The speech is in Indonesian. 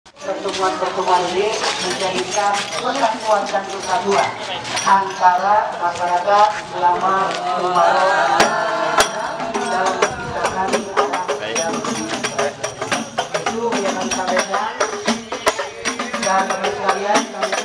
Pertemuan-pertemuan ini menjadikan persatuan dan kesatuan antara masyarakat selama Ramadan dalam kita kami yang itu yang kami sampaikan dan teman sekalian kami